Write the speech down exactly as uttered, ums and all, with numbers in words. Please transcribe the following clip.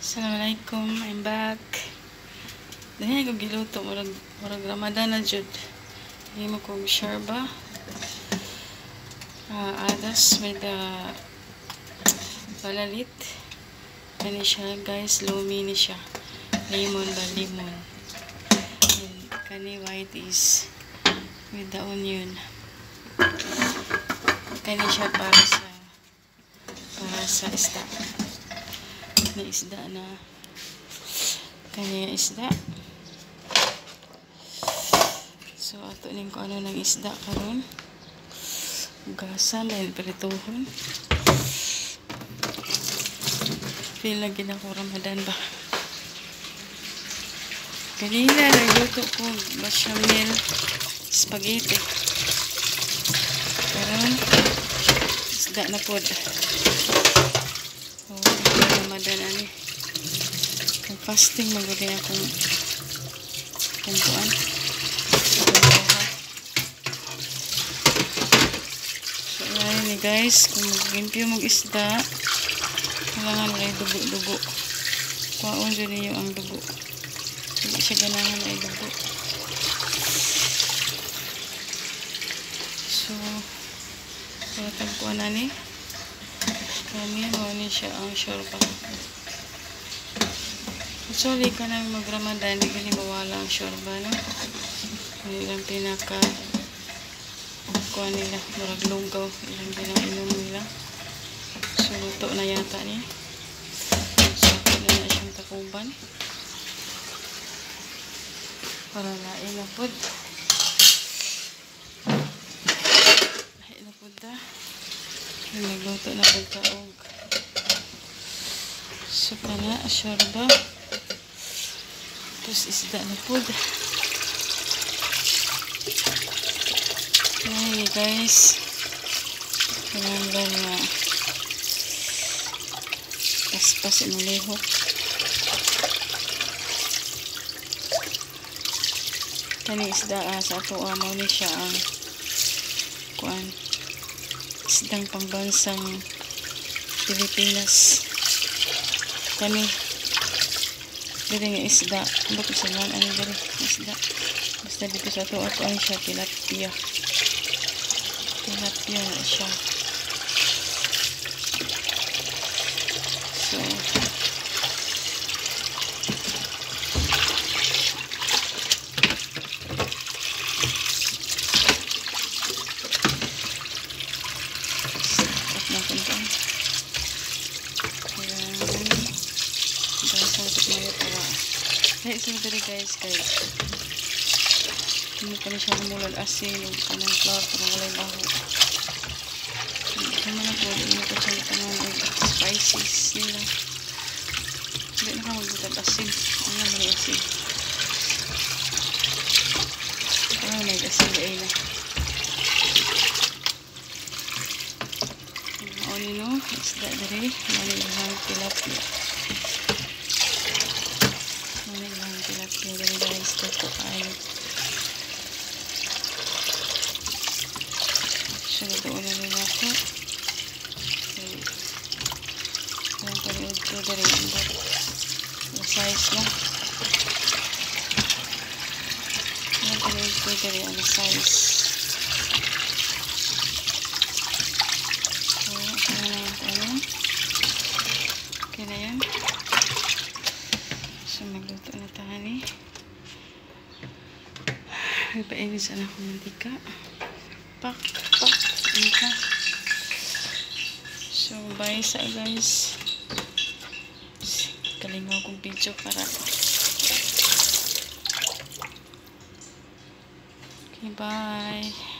Assalamualaikum, I'm back. Dahil ko giluto, murag, murag Ramadan na jud. Hindi mo kong sharba. Uh, adas with the balalit. Kani siya guys, lumi ni siya. Lemon ba, lemon. And kani white is with the onion. Kani siya para sa para sa isda. Na isda na kanya isda. So ato ning ko ano ng isda karon, gasan dahil prituhon. Feel lagi na ko Ramadan ba. Kanina nagluto ko bechamel spaghetti, karon isda na pod. Ramadan ani kung fasting magulay akong kumpuan so ayan ni guys, kung mag-limpyo mag isda kailangan ay dugo-dugo, kuhaon dyan niyo ang dugo, hindi siya ganahan ay dugo. So patagpuan na ni kami, mawani siya ang shorba. Actually, ka na mag-Ramadan, hindi ka mawala ang shorba, no? Ilang pinaka kuha nila, marag lunggaw, ilang pinainom nila. So, luto na yata niya. So, pwede na siyang takuban. Para lain na pod. Lain na pod ta. Nagluto na pagkaog. So, kana, shorba. Tapos isda na po. Ayan guys. Kailangan na paspas ang lihok. Kani isda ah, sa ato amaw ni siya ang kuan isdang pangbansang Pilipinas. Kani dito nga isda, ano ko sa mga ano dito isda, basta dito sa ito ato ano siya, tilapia tilapia na siya. So stop natin ito. Hey, so dali guys, guys. Hindi pa na siya namulal asin o kanang flour para walay baho. Hindi naman ako, hindi pa siya tangan ay spices nila. Hindi na ka magbutag asin. Ano naman yung asin? Ano may asin ba ay na? O nino, isda dali. Manilahang tilapia. Tilapia dari guys, dito ay so ito ulit nila ako ang paliod ko dari ang size lang ang paliod ko dari ang size. So ito na lang ano okay na yan. So, magluto na tayo ni. Ipainit sana akong mantika. Pak, pak, mantika. So, bye sa guys. Kalingaw kong video para. Okay, bye.